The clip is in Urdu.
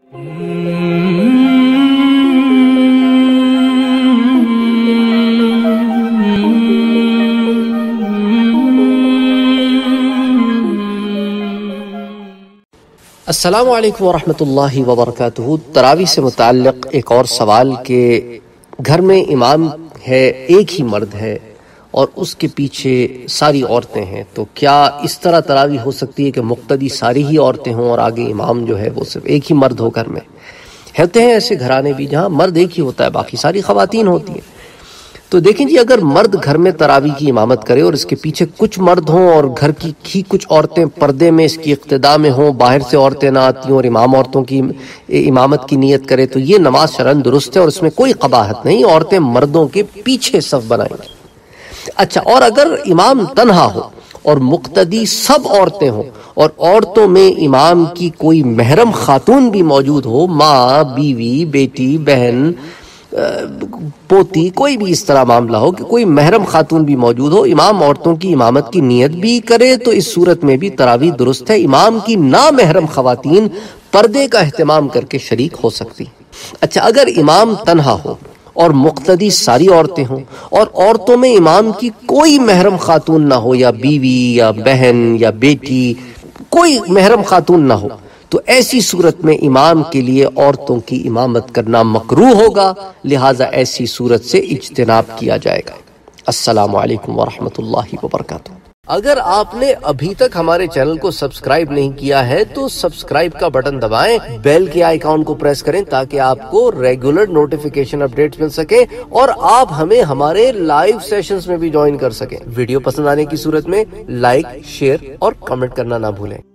السلام علیکم ورحمۃ اللہ وبرکاتہ۔ تراویح سے متعلق ایک اور سوال کہ گھر میں امام ہے، ایک ہی مرد ہے اور اس کے پیچھے ساری عورتیں ہیں، تو کیا اس طرح تراویح ہو سکتی ہے کہ مقتدی ساری ہی عورتیں ہوں اور آگے امام جو ہے وہ صرف ایک ہی مرد ہو؟ گھر میں ہوتے ہیں ایسے گھرانے بھی جہاں مرد ایک ہی ہوتا ہے، باقی ساری خواتین ہوتی ہیں۔ تو دیکھیں جی، اگر مرد گھر میں تراویح کی امامت کرے اور اس کے پیچھے کچھ مرد ہوں اور گھر کی ہی کچھ عورتیں پردے میں اس کی اقتداء میں ہوں، باہر سے عورتیں نہ آتی ہوں اور امام عورتوں کی امامت کی نیت کرے، تو یہ نماز شرعاً درست ہے اور اس میں کوئی قباحت نہیں، عورتیں مردوں کے پیچھے صف بنائیں گی۔ اچھا، اور اگر امام تنہا ہو اور مقتدی سب عورتیں ہوں اور عورتوں میں امام کی کوئی محرم خاتون بھی موجود ہو، ماں، بیوی، بیٹی، بہن، پوتی، کوئی بھی اس طرح معاملہ ہو کہ کوئی محرم خاتون بھی موجود ہو، امام عورتوں کی امامت کی نیت بھی کرے، تو اس صورت میں بھی تراویح درست ہے۔ امام کی نامحرم خواتین پردے کا اہتمام کر کے شریک ہو سکتی۔ اچھا، اگر امام تنہا ہو اور مقتدی ساری عورتیں ہوں اور عورتوں میں امام کی کوئی محرم خاتون نہ ہو، یا بیوی یا بہن یا بیٹی، کوئی محرم خاتون نہ ہو، تو ایسی صورت میں امام کے لیے عورتوں کی امامت کرنا مکروہ ہوگا، لہٰذا ایسی صورت سے اجتناب کیا جائے گا۔ السلام علیکم ورحمۃ اللہ وبرکاتہ۔ اگر آپ نے ابھی تک ہمارے چینل کو سبسکرائب نہیں کیا ہے تو سبسکرائب کا بٹن دبائیں، بیل کے آئیکن کو پریس کریں تاکہ آپ کو ریگولر نوٹیفیکیشن اپڈیٹس مل سکیں اور آپ ہمیں ہمارے لائیو سیشنز میں بھی جوائن کر سکیں۔ ویڈیو پسند آنے کی صورت میں لائک، شیئر اور کمنٹ کرنا نہ بھولیں۔